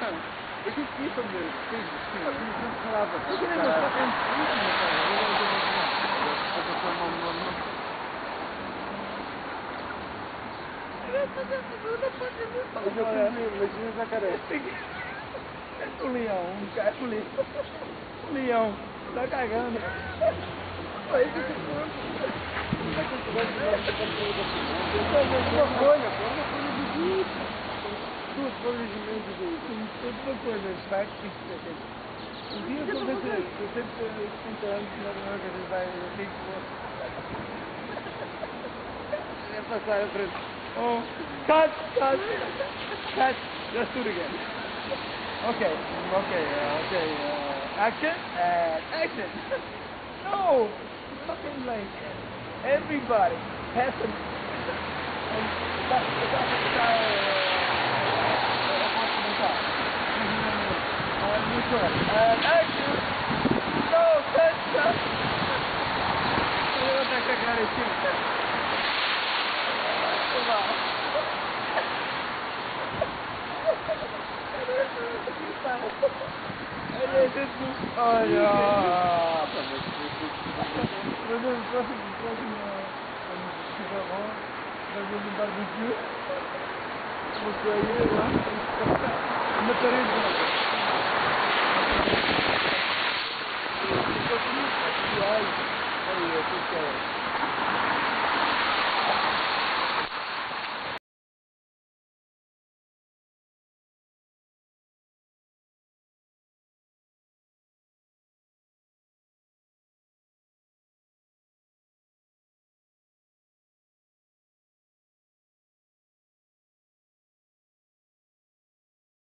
Eu disse isso mesmo. Sim. Eu não falava. Eu imagina o jacaré. O leão, o leão, tá cagando. Olha esse Uma folha de bicho. Duas folhas de meio de bicho. Outra coisa, vai que um dia eu vou ver se você tem 30 anos, não, que a gente vai ter que pôr. É passar a frente. Oh, cut. Let's do it again. Okay. Action and action. No, fucking like everybody has to. And action. No, cut. Eu vou ter que agradecer. Olha! No próximo, quando estiver bom, fazer um barbecue. Vou sair lá e matarei de novo.